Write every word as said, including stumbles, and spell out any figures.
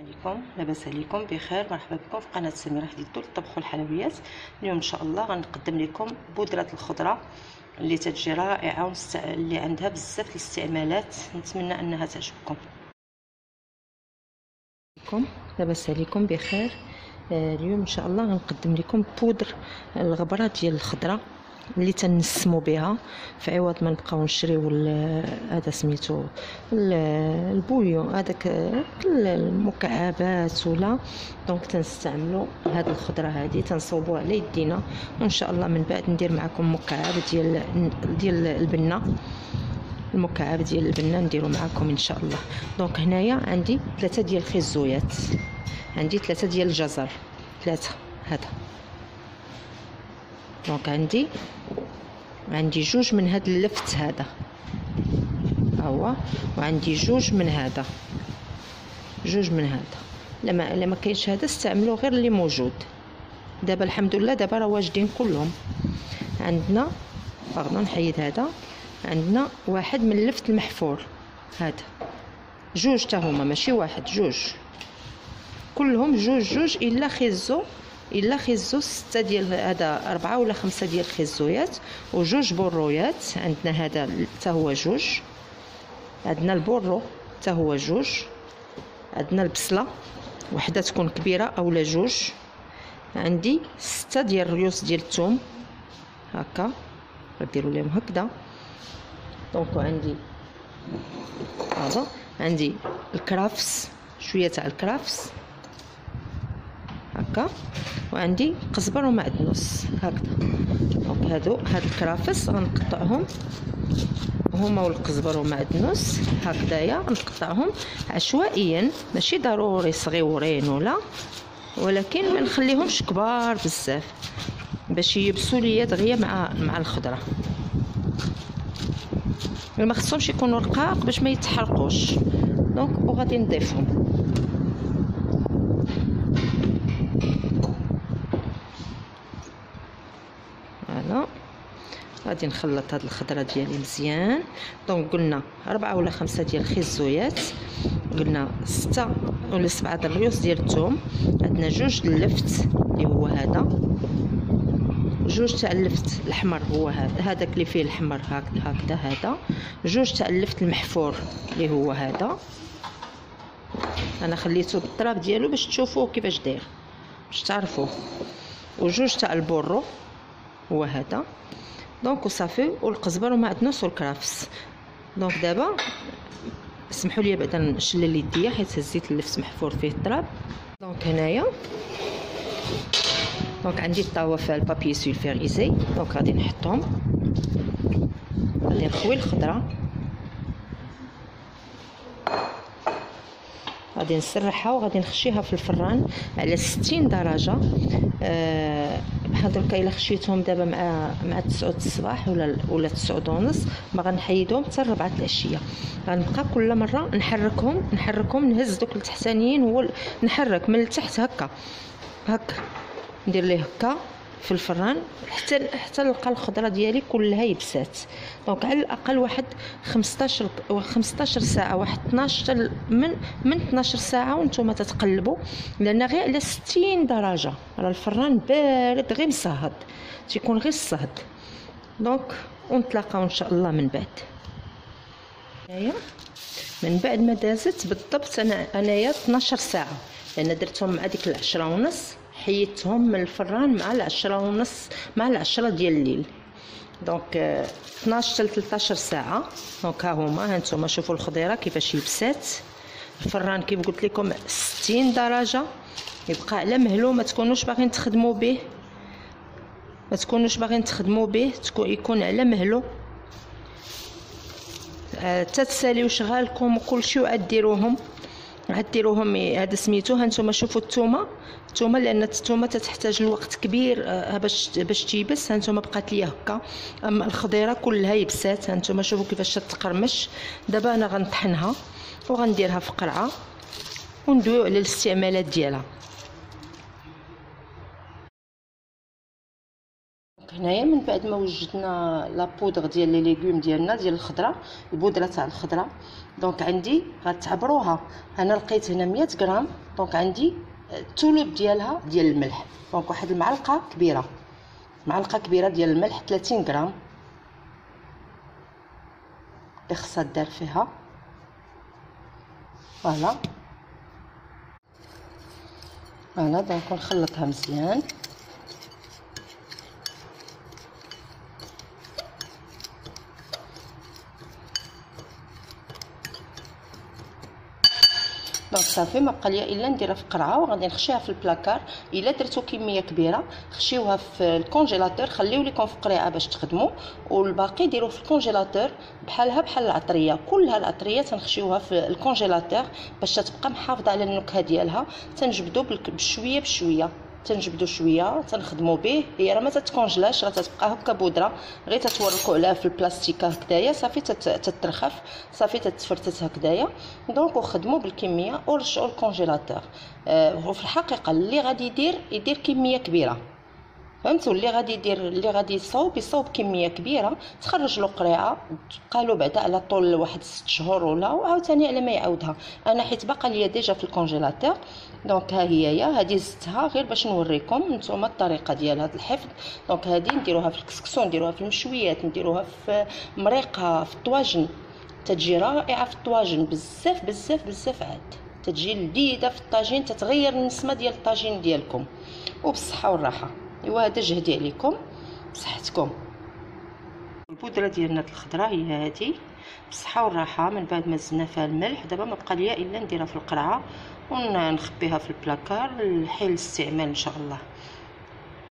عليكم، لاباس عليكم بخير. مرحبا بكم في قناه سميره حديدو للطبخ والحلويات. اليوم ان شاء الله غنقدم لكم بودره الخضره اللي تتجي رائعه ونست... اللي عندها بزاف الاستعمالات. نتمنى انها تعجبكم. عليكم، لاباس عليكم بخير. آه اليوم ان شاء الله غنقدم لكم بودر الغبره ديال الخضره اللي تنسمو بها في عوض ما نبقاو نشريو هذا سميتو البويون هذاك المكعبات ولا. دونك تنستعملوا هذه الخضره هذه تنصوبوها على يدينا، وان شاء الله من بعد ندير معكم مكعب ديال ديال البنه المكعب ديال البنه نديرو معكم ان شاء الله. دونك هنايا عندي ثلاثه ديال الخيزويات، عندي ثلاثه ديال الجزر، ثلاثه هذا. دونك عندي عندي جوج من هاد اللفت هذا هو، وعندي جوج من هذا جوج من هذا. لما لما كاينش هذا استعملوا غير اللي موجود. دابا الحمد لله دابا راه واجدين كلهم. عندنا باغنا نحيد هذا، عندنا واحد من اللفت المحفور هذا، جوج تا هما ماشي واحد، جوج كلهم جوج جوج الا خيزو الا خيزو ستة ديال هذا، أربعة ولا خمسة ديال الخيزويات، وجوج برويات. عندنا هذا حتى هو جوج، عندنا البورو حتى هو جوج، عندنا البصله وحده تكون كبيره اولا جوج، عندي ستة ديال الريوس ديال الثوم هكا غديروا لهم هكذا. دونك عندي هذا، عندي الكرافس شويه تاع الكرافس هكا، وعندي قزبر ومعدنوس هكذا. دونك هادو هاد الكرافس غنقطعهم هما والقزبر ومعدنوس هكذايا، نقطعهم عشوائيا ماشي ضروري صغيورين ولا، ولكن ما نخليهمش كبار بزاف باش يبسوا ليا دغيا مع مع الخضره. ما خصهمش يكونوا رقاق باش ما يتحرقوش. دونك وغادي نضيفهم هذا. غادي نخلط هاد الخضره ديالي مزيان. دونك قلنا أربعة ولا خمسة ديال الخيزويات، قلنا ستة ولا سبعة ديال الريوس ديال الثوم، عندنا جوج اللفت اللي هو هذا، جوج تاع اللفت الاحمر هو هذا هذاك اللي فيه الاحمر هكذا هذا، جوج تاع اللفت المحفور اللي هو هذا، انا خليته بالطراب ديالو باش تشوفوه كيفاش داير باش تعرفوه، وجوج تاع البورو هو هذا. دونك وصافي، والقزبر ومعدنوس والكرافس. دونك دابا اسمحوا لي بعدا نشلل يديا حيت هزيت اللفت محفور فيه التراب. دونك هنايا دونك عندي الطاوه فيها البابي سولفيريزي. دونك غادي نحطهم، غادي نخوي الخضره، غادي نسرحها وغادي نخشيها في الفران على ستين درجه. أه بحال دركا الا خشيتهم دابا مع مع تسعة الصباح ولا ولا تسعة ونص، ما غنحيدهم حتى ربعة العشيه. غنبقى كل مره نحركهم نحركهم نهز دوك التحتانيين، هو نحرك من التحت هكا هكا، ندير ليه هكا في الفران حتى حتى نلقى الخضره ديالي كلها يبسات. دونك على الاقل واحد خمسطاش خمسطاش ساعه، واحد اثناش من من اثناش ساعه وانتم تتقلبوا، لان غير على ستين درجه راه الفران بارد غير مصهد، تيكون غير الصهد. دونك ونتلاقاو ان شاء الله من بعد. هنايا من بعد ما دازت بالضبط انا انايا اثناش ساعه، لان درتهم مع ديك العشرة ونص، حيدتهم من الفران مع العشرة ونص مع العشرة ديال الليل. دونك اثناش حتى ثلاثطاش ساعه. دونك ها هما، ها نتوما شوفوا الخضيره كيفاش يبسات. الفران كيف قلت لكم ستين درجه، يبقى على مهلو، ما تكونوش باغيين تخدموا به ما تكونوش باغيين تخدموا به تكون يكون على مهلو. حتى تساليو شغالكم وكلشي وعديروهم عديروهم هذا سميتو. ها نتوما شوفوا الثومه الثومه لان الثومه تحتاج لوقت كبير باش باش تيبس. ها نتوما بقات ليا هكا، اما الخضيره كلها يبسات. ها نتوما شوفوا كيفاش تقرمش. دابا انا غنطحنها وغنديرها في قرعه وندويو على الاستعمالات ديالها. هنايا من بعد ما وجدنا لا بودغ ديال لي ليغوم ديالنا ديال الخضره، البودره تاع الخضره. دونك عندي غتعبروها. انا لقيت هنا مية غرام. دونك عندي الثلث ديالها ديال الملح. دونك واحد المعلقه كبيره، معلقه كبيره ديال الملح ثلاثين غرام اللي خصها دار فيها. فوالا فوالا دونك نخلطها مزيان. دونك صافي ما بقى ليا الا نديرها في قرعه وغادي نخشيها في البلاكار. الا درتو كميه كبيره خشيوها في الكونجيلاتور، خليو لكم في قريعه باش تخدموا، والباقي ديروه في الكونجيلاتور بحالها بحال العطريه. كلها العطريه تنخشيوها في الكونجيلاتور باش تبقى محافظه على النكهه ديالها. تنجبدو بشويه بشويه، تنجبدو شويه تنخدموا به. هي راه ما تتكونجلاش، راه تتبقى هكا بودره، غير تتوركوا عليها في البلاستيكه هكذايا صافي تترخف، صافي تتفرتت هكذايا. دونك وخدموا بالكميه ورجعوا الكونجيلاتور. آه وفي الحقيقه اللي غادي يدير يدير كميه كبيره، فهمتوا؟ اللي غادي يدير اللي غادي يصاوب يصاوب كميه كبيره، تخرج له قريعه تبقى له بعدا على طول واحد ست شهور ولا وعاوتاني على ما يعاودها. انا حيت باقا ليا ديجا في الكونجيلاتور. دونك ها هي يا هذه زدتها غير باش نوريكم نتوما الطريقه ديال هذا الحفظ. دونك هذه نديروها في الكسكسو، نديروها في المشويات، نديروها في مريقه، في الطواجن. تتجي رائعه في الطواجن بزاف بزاف بزاف، عاد تتجي لذيذه في الطاجين، تتغير النسمه ديال الطاجين ديالكم. وبالصحه والراحه. ايوا هذا جهدي عليكم بصحتكم. البودره ديالنا الخضراء هي هذه بالصحه والراحه. من بعد ما زدنا فيها الملح دابا ما بقى ليا الا نديرها في القرعه ونخبيها في البلاكار لحين الاستعمال ان شاء الله.